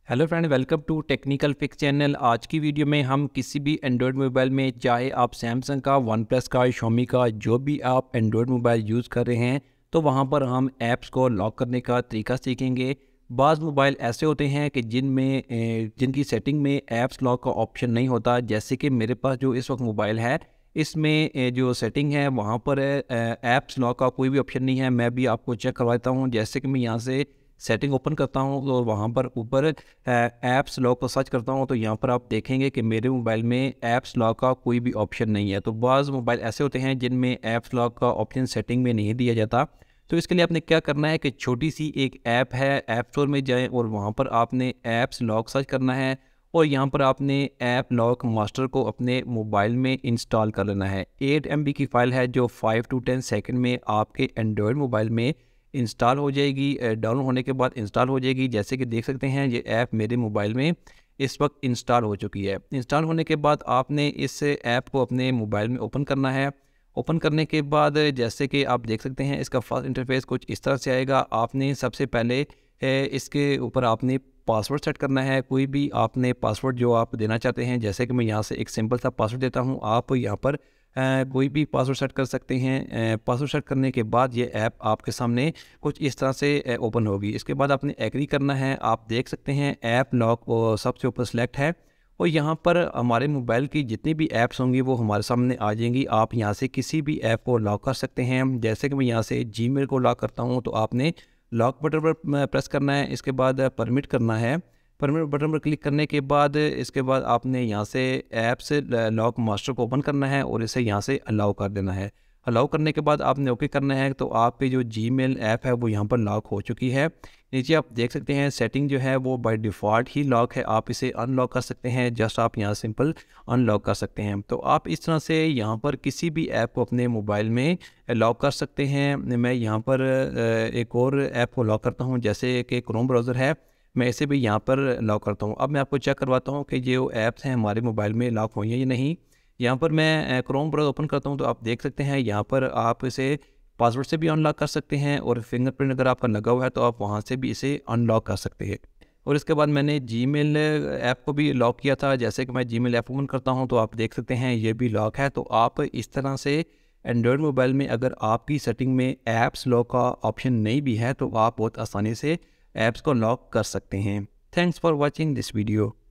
Hello friend, welcome to technical fix channel. आज की video में हम किसी भी एंड्रॉयड मोबाइल में, चाहे आप सैमसंग का, वन प्लस का, शॉमी का, जो भी आप एंड्रॉयड मोबाइल यूज़ कर रहे हैं, तो वहां पर हम ऐप्स को लॉक करने का तरीका सीखेंगे। बाज़ मोबाइल ऐसे होते हैं कि जिनकी सेटिंग में ऐप्स लॉक का ऑप्शन नहीं होता। जैसे कि मेरे पास जो इस वक्त मोबाइल है, इसमें जो सेटिंग है वहाँ पर ऐप्स लॉक का कोई भी ऑप्शन नहीं है। मैं भी आपको चेक करवाता हूँ। जैसे कि मैं यहाँ से सेटिंग ओपन करता हूँ तो वहाँ पर ऊपर ऐप्स लॉक को सर्च करता हूँ, तो यहाँ पर आप देखेंगे कि मेरे मोबाइल में ऐप्स लॉक का कोई भी ऑप्शन नहीं है। तो बाज़ मोबाइल ऐसे होते हैं जिनमें ऐप्स लॉक का ऑप्शन सेटिंग में नहीं दिया जाता। तो इसके लिए आपने क्या करना है कि छोटी सी एक ऐप है, ऐप स्टोर में जाएं और वहाँ पर आपने ऐप्स लॉक सर्च करना है और यहाँ पर आपने ऐप लॉक मास्टर को अपने मोबाइल में इंस्टॉल कर लेना है। 8 MB की फ़ाइल है जो 5 to 10 सेकंड में आपके एंड्रॉयड मोबाइल में इंस्टॉल हो जाएगी। डाउनलोड होने के बाद इंस्टॉल हो जाएगी। जैसे कि देख सकते हैं ये ऐप मेरे मोबाइल में इस वक्त इंस्टॉल हो चुकी है। इंस्टॉल होने के बाद आपने इस ऐप को अपने मोबाइल में ओपन करना है। ओपन करने के बाद जैसे कि आप देख सकते हैं इसका फर्स्ट इंटरफेस कुछ इस तरह से आएगा। आपने सबसे पहले इसके ऊपर आपने पासवर्ड सेट करना है। कोई भी आपने पासवर्ड जो आप देना चाहते हैं, जैसे कि मैं यहाँ से एक सिंपल सा पासवर्ड देता हूँ। आप यहाँ पर कोई भी पासवर्ड सेट कर सकते हैं। पासवर्ड सेट करने के बाद ये ऐप आपके सामने कुछ इस तरह से ओपन होगी। इसके बाद आपने एग्री करना है। आप देख सकते हैं ऐप लॉक सबसे ऊपर सेलेक्ट है और यहाँ पर हमारे मोबाइल की जितनी भी ऐप्स होंगी वो हमारे सामने आ जाएंगी। आप यहाँ से किसी भी ऐप को लॉक कर सकते हैं। जैसे कि मैं यहाँ से जीमेल को लॉक करता हूँ, तो आपने लॉक बटन पर प्रेस करना है। इसके बाद परमिट करना है। परमिट बटन पर क्लिक करने के बाद इसके बाद आपने यहाँ से ऐप से लॉक मास्टर को ओपन करना है और इसे यहाँ से अलाउ कर देना है। अलाउ करने के बाद आपने ओके करना है। तो आपकी जो जीमेल ऐप है वो यहाँ पर लॉक हो चुकी है। नीचे आप देख सकते हैं सेटिंग जो है वो बाय डिफ़ॉल्ट ही लॉक है। आप इसे अनलॉक कर सकते हैं। जस्ट आप यहाँ सिंपल अनलॉक कर सकते हैं। तो आप इस तरह से यहाँ पर किसी भी ऐप को अपने मोबाइल में लॉक कर सकते हैं। मैं यहाँ पर एक और ऐप को लॉक करता हूँ, जैसे कि क्रोम ब्राउज़र है, मैं इसे भी यहाँ पर लॉक करता हूँ। अब मैं आपको चेक करवाता हूँ कि जो ऐप्स हैं हमारे मोबाइल में लॉक हुई हैं या नहीं। यहाँ पर मैं क्रोम ब्राउज़र ओपन करता हूँ तो आप देख सकते हैं यहाँ पर आप इसे पासवर्ड से भी अनलॉक कर सकते हैं और फिंगरप्रिंट अगर आपका लगा हुआ है तो आप वहाँ से भी इसे अनलॉक कर सकते हैं। और इसके बाद मैंने जीमेल ऐप को भी लॉक किया था। जैसे कि मैं जीमेल ऐप ओपन करता हूँ तो आप देख सकते हैं ये भी लॉक है। तो आप इस तरह से एंड्रॉयड मोबाइल में अगर आपकी सेटिंग में ऐप्स लॉक का ऑप्शन नहीं भी है तो आप बहुत आसानी से ऐप्स को लॉक कर सकते हैं। Thanks for watching this video.